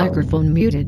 Microphone muted.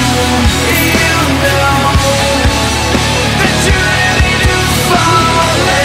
Falling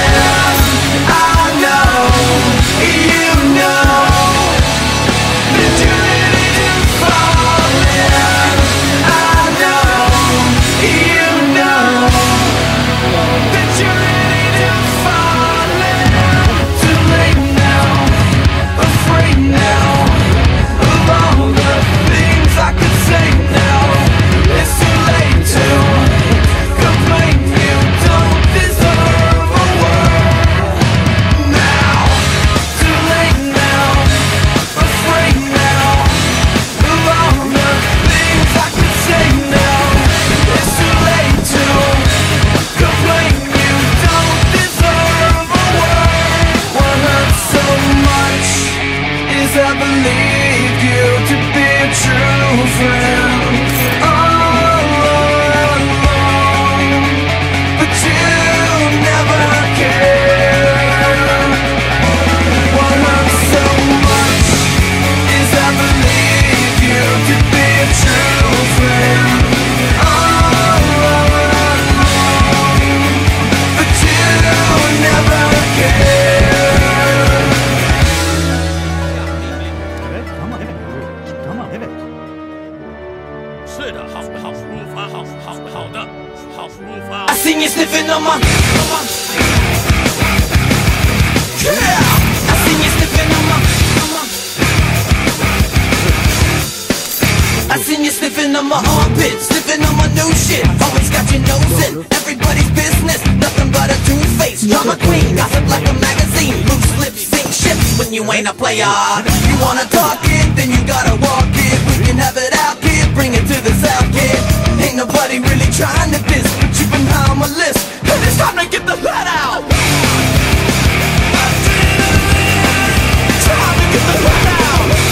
sniffing on my. Yeah, I seen you sniffing on my. I seen you sniffing on my armpit, sniffing on my new shit. Always got your nose in everybody's business, nothing but a two-face drama queen. Gossip like a magazine, loose lips sink ships when you ain't a player. You wanna talk it, then you gotta walk it. We can have it out, kid, bring it to the south, kid. Ain't nobody really trying to diss, but you've been high on my list, and it's time to get the let out. Time to get the let out.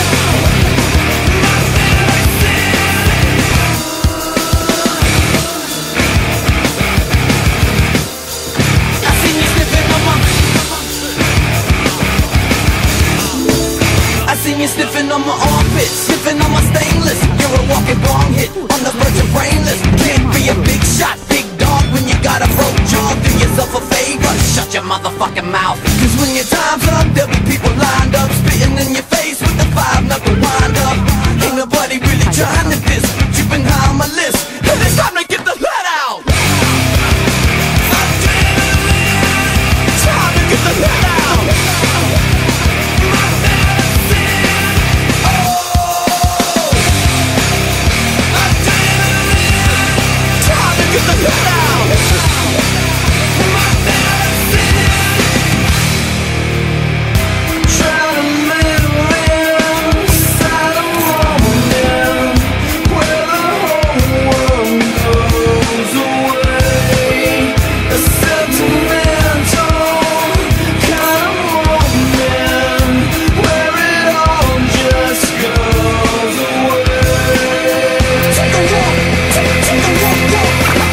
You sniffing on my armpit, sniffing on my stainless. You're a walking wrong hit, on the verge of brainless. Can't be a big shot, big dog when you got a broke jaw. Do yourself a favor, shut your motherfucking mouth. Cause when your time's up, there'll be people lined up, spitting in your face with the 5-knuckle wind up. Ain't nobody really trying to diss, but you've been high on my list, and it's time to get the let out. Time to get the let out. Get the let out. Try to live inside a moment where the whole world goes away. A sentimental kind of moment where it all just goes away. Take a walk, take a walk, walk.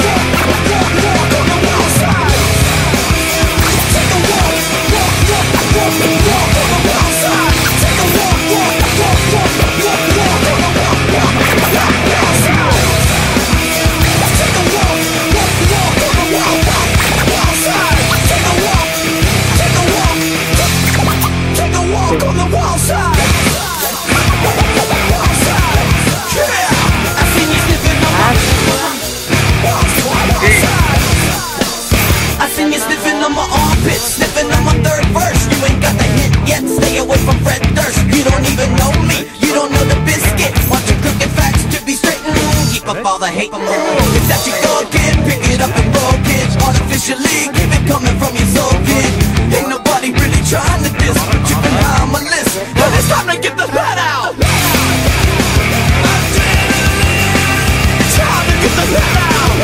Sniffing on my third verse. You ain't got the hit yet, stay away from Fred Durst. You don't even know me, you don't know the Bizkit. Want your crooked facts to be straightened, keep up all the hate. If that you go, kid, pick it up and roll, kid. Artificially, keep it coming from your soul, kid. Ain't nobody really trying to diss, but you've been high on my list, but it's time to get the let out. Time to get the let out.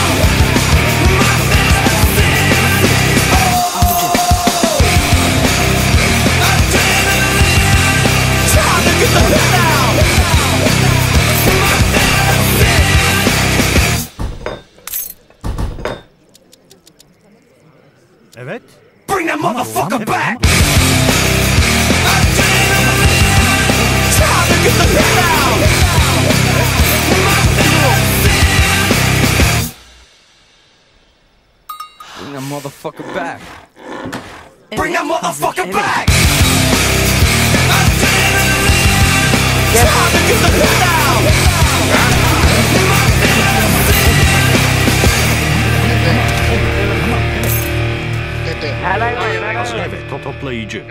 Evet. Bring that motherfucker back. Time to get the let out. Bring that motherfucker back. Bring that motherfucker back. Time to get the let out. Evet, toplayıcı.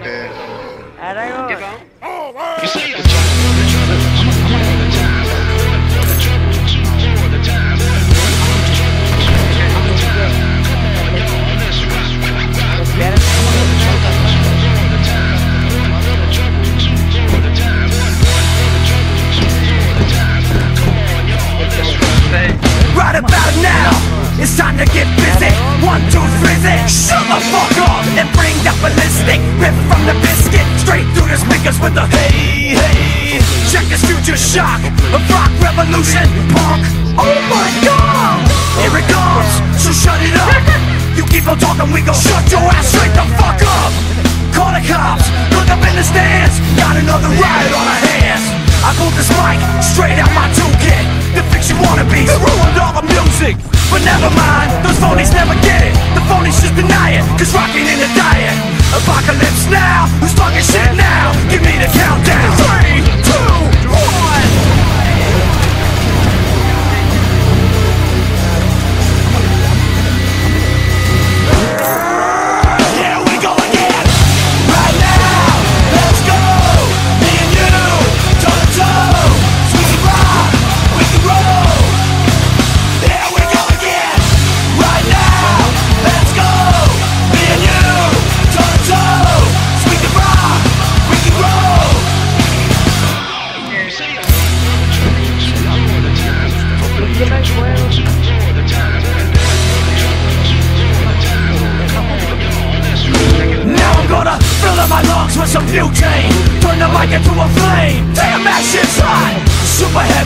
Right about now, it's time to get busy. 1, 2, frizzy. Shut the fuck up and bring that ballistic. Rip from the biscuit, straight through the speakers with the hey, hey. Check this future shock, a rock revolution, punk. Oh my god, here it comes, so shut it up. You keep on talking, we gon' shut your ass straight the